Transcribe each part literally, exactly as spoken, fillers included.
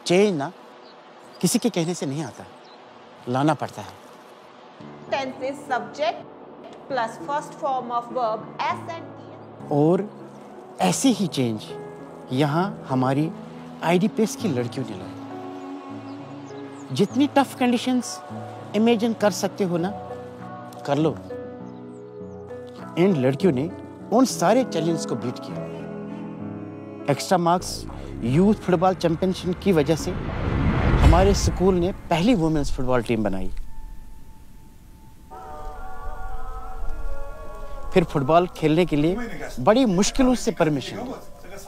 Change ना किसी के कहने से नहीं आता, लाना पड़ता है। Tense is subject plus first form of verb S and E. और ऐसी ही चेंज यहाँ हमारी आईडीपीएस की लड़कियों ने लाई। जितनी टफ कंडीशंस इमेजिन कर सकते हो ना, कर लो। इन लड़कियों ने उन सारे चैलेंज को बीट किया। Extra marks youth football championship की वजह से हमारे स्कूल ने पहली वुमेन्स फुटबॉल टीम बनाई। फिर फुटबॉल खेलने के लिए बड़ी मुश्किलों से परमिशन ली।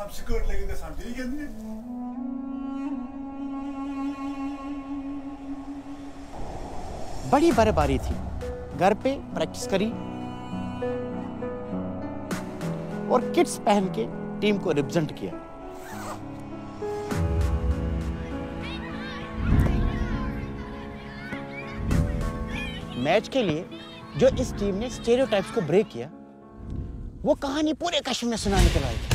बड़ी बर्फबारी थी, घर पे प्रैक्टिस करी और किट्स पहन के टीम को रिप्रेजेंट किया। मैच के लिए जो इस टीम ने स्टेरियोटाइप्स को ब्रेक किया, वो कहानी पूरे कश्मीर में सुनाने के लायक है।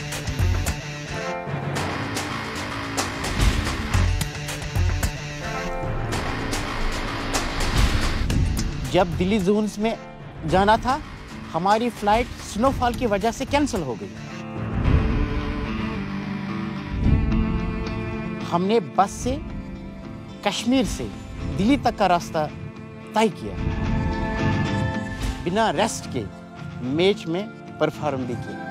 जब दिल्ली जोन्स में जाना था, हमारी फ्लाइट स्नोफॉल की वजह से कैंसिल हो गई। हमने बस से कश्मीर से दिल्ली तक का रास्ता तय किया, बिना रेस्ट के मैच में परफॉर्म भी किया।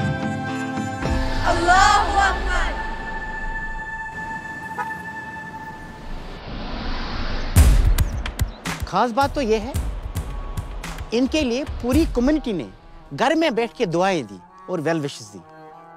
Allahu Akbar! खास बात तो यह है, इनके लिए पूरी कम्युनिटी ने घर में बैठ के दुआएं दी और वेल विशेस दी।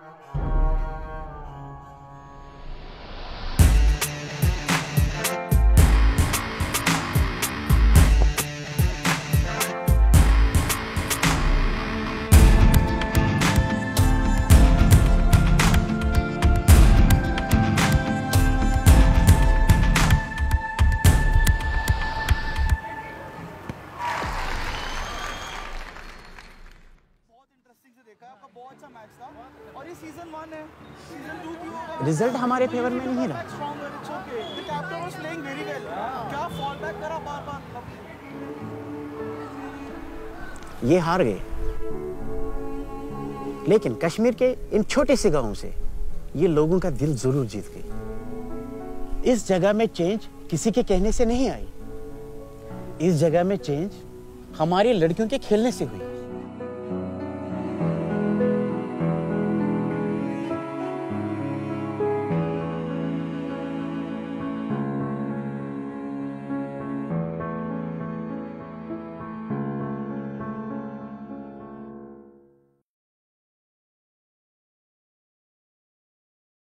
रिजल्ट हमारे फेवर में नहीं रहा। ये हार गए, लेकिन कश्मीर के इन छोटे से गांवों से ये लोगों का दिल जरूर जीत गए। इस जगह में चेंज किसी के कहने से नहीं आई, इस जगह में चेंज हमारी लड़कियों के खेलने से हुई।